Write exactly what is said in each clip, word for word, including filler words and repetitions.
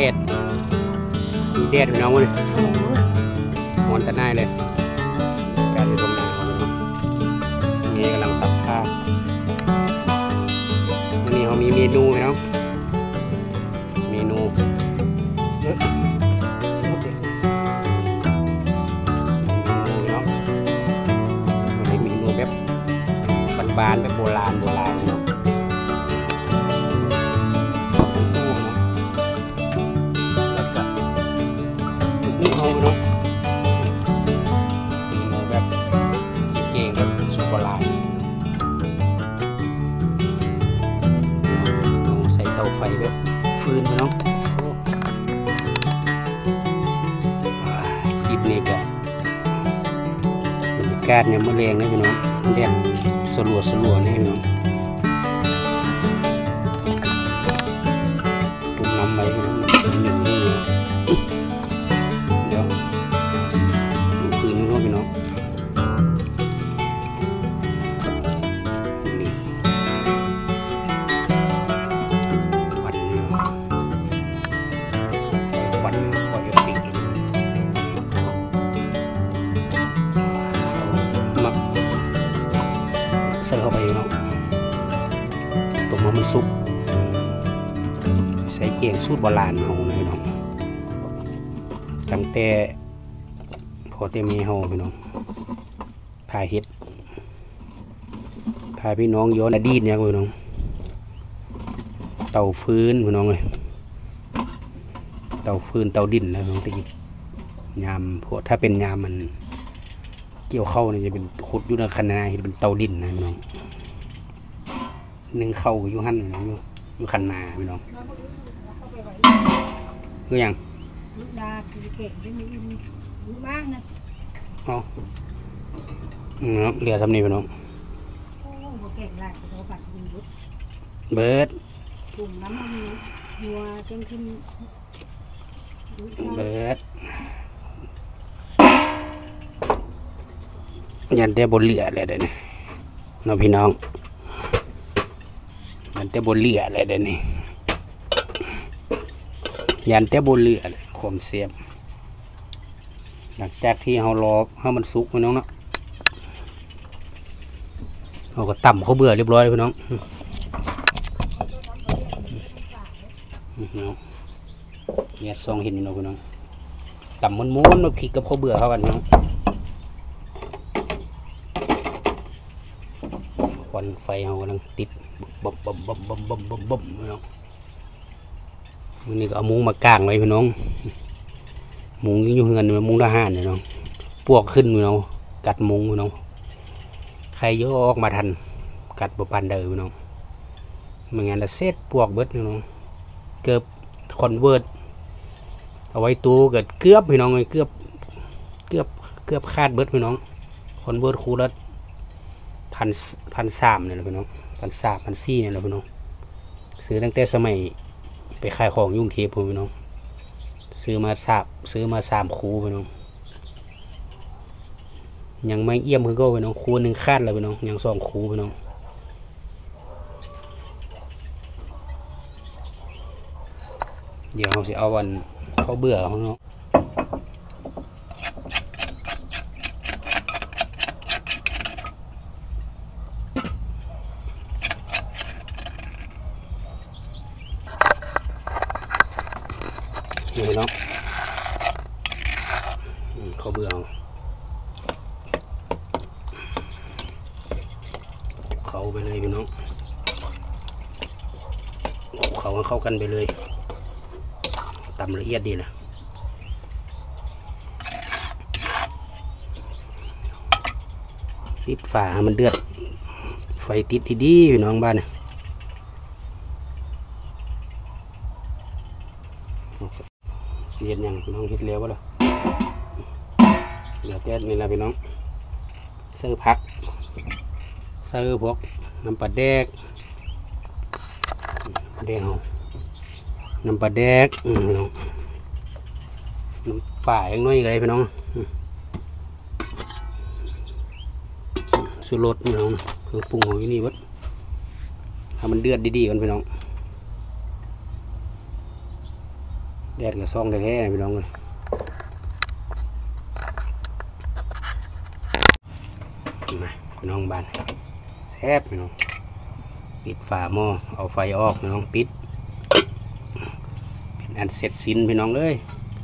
ดมีแดดพี่น้องเลยหอนตะไนเลยการที่ตรงไหนเขาพี่น้องนี่กำลังซักผ้าอันนี้เขามีเมนูพี่น้องเมนูเยอะเมนูแบบบานๆแบบโบราณโบราณเนาะแล้วก็ลูกเขาเนาะเมนูแบบสเกงแบบสูตรโบราณใส่เตาไฟแบบฟืนเนาะคลิปนี้ก็บรรยากาศเนี่ยมะเร็งนะพี่น้องแดดสลัวสลัวนี่พี่น้องตุ่มน้ำไว้พี่น้องหนึ่งนี่เดี๋ยวดูคืนนู้นพี่น้องนี่วันวันพอจะปิดเลยมักใส่เข้าไปเนาะต้มให้มันสุกใส่เกี๊ยงสูตรโบราณเฮาเลยเนาะตั้งแต่พอเตมีเฮาพี่น้องพาเฮ็ดพาพี่น้องย้อนอดีตเนี่ยพี่น้องเตาฟืนพี่น้องเลยเตาฟืนเตาดินนะพี่น้องตะกี้ยามพวกถ้าเป็นยามมันเกี่ยวเข้าเนี่ยจะเป็นขุดอยู่ในคันนาเห็นเป็นเตาดินนะพี่น้องนึ่งเข้าอยู่หั่นอยู่อยู่คันนาพี่น้องคืออย่างลูกดาคือเก่งได้มีลูกบ้างนะอ๋อเรือทำนี่พี่น้องโอ้โหเก่งหลายตัวปัดยิงเบิร์ดกลุ่มน้ำมันหัวจนขึ้นเบิร์ดยันเตบนเรือเลยเดี๋ยวนี้น้องพี่น้องยันเตบนเรือเลยเดี๋ยวนี้ยันเตบนเรือเลยขมเสียบหลังจากที่เรารอให้มันสุกพี่น้องเนาะเราก็ต่ำเขาเบื่อเรียบร้อยเลยพี่น้องเนี่ยซองเห็นพี่น้องพี่น้องต่ำม้วนๆมาพริกกับเขาเบื่อเขากันพี่น้องควันไฟเขากำลังติดบบบบบบบบบบบบบบพี่น้องวันนี้ก็เอามุ้งมากางไว้พี่น้องมุ้งอยู่เงินมุ้งทหารพี่น้องปวกขึ้นพี่น้องกัดมุ้งพี่น้องใครยกออกมาทันกัดบปันเดิมพี่น้องไม่งั้นจะเซตปวกเบิดพี่น้องเกือบคอนเวิร์ตเอาไว้ตู้เกิดเกือบพี่น้องเลยเกือบเกือบเกือบคาดเบิดพี่น้องคอนเวิร์ตคูละพันพันสามเนี่ยแหละพี่น้องพันสามพันสี่เนี่ยแหละพี่น้องซื้อตั้งแต่สมัยไปขายของยุ่งเทพพี่น้องซื้อมาสามซื้อมาสามคูพี่น้องยังไม่เอี่ยมคือก็พี่น้องคูหนึ่งคาดเลยพี่น้องยังสองคูพี่น้องเดี๋ยวเราจะเอาวันเขาเบื่อเขาเนาะเดี๋ยวเนาะเขาเบื่อเขาไปเลยพี่น้องเขาเข้ากันไปเลยตำละเอียดดีนะปิดฝามันเดือดไฟติดดีๆพี่น้องบ้านเนี่ยเสียดยังพี่น้องคิดเร็ววะล่ะเดี๋ยวแก๊สนี่ละพี่น้องเสื้อพักเสื้อพวกน้ำปลาแดกแดงเอาน้ำปลาแดกน้ำป่าอย่างน้อยอะไรพี่น้องสูตรรสพี่น้องคือปรุงของที่นี่วัดถ้ามันเดือดดีๆกันพี่น้องแดดกับซองแท้ๆพี่น้องเลยมาพี่น้องบ้านแซ่บพี่น้องปิดฝาหม้อเอาไฟออกพี่น้องปิดเป็นอันเสร็จสิ้นพี่น้องเลย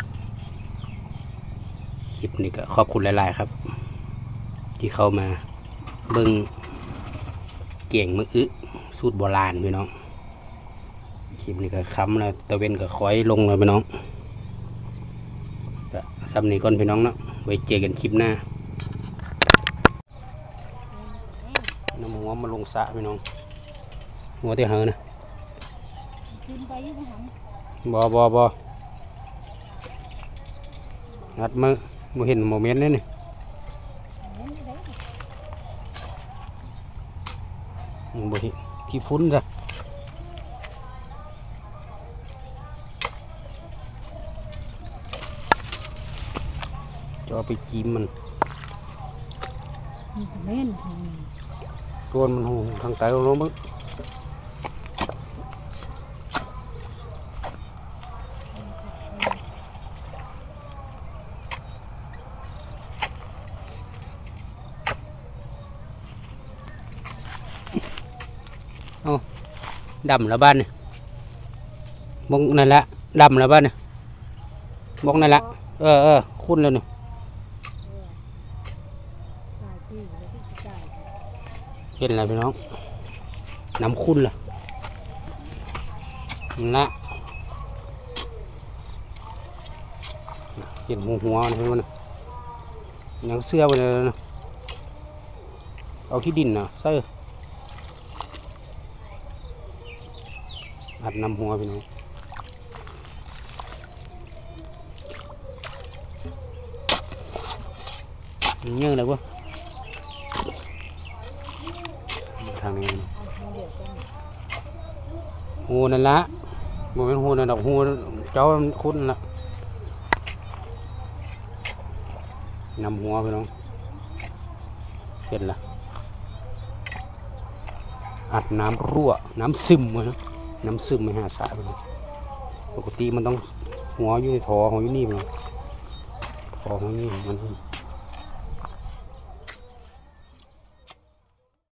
คลิปนี้ก็ขอบคุณหลายๆครับที่เข้ามาเบิ่งเกี่ยงมึกอึสูตรโบราณพี่น้องคลิปนี้ก็ค้ำแล้วตะเวนก็คอยลงเลยพี่น้องก็ซ้ำนี้ก่อนพี่น้องเนาะไว้เจอกันคลิปหน้าน้ำหัวมาลงสระพี่น้องหัวเตี้ยเหอะนะขึ้นไปอยังหังบอบอบองัดมือบ่เห็นโมเมนต์นี่นี่เห็นได้บ่เห็นขี้ฟุ้นจ้ะจะเอาไปจิ้มมันมีแต่แม่นตัวมันหูทางใต้ลงมึงเอาดำแล้วบ้านเนี่ยบงนั่นละดำแล้วบ้านเนี่ยบงนั่นละเออเออคุ้นแล้วเนี่ยหลายปีแล้วที่จะจ่ายเห็นอะไรพี่น้องน้ำคุ้นล่ะนั่นละเห็นหัวหัวนี่มันยังเสื้อไปเลยนะเอาขี้ดินนะเสื้ออัดน้ำหัวพี่น้องเยอะเลยวะทางนี้หูนั่นละโมเป็นหูนั่นดอกหูเจ้าคุ้นละน้ำหัวพี่น้องเห็นละอัดน้ำรั่วน้ำซึมวะนะน้ำซึมไม่หาสาพี่น้องปกติมันต้องหัวอยู่ในท่อของอยู่นี่พี่น้องท่อของนี่มัน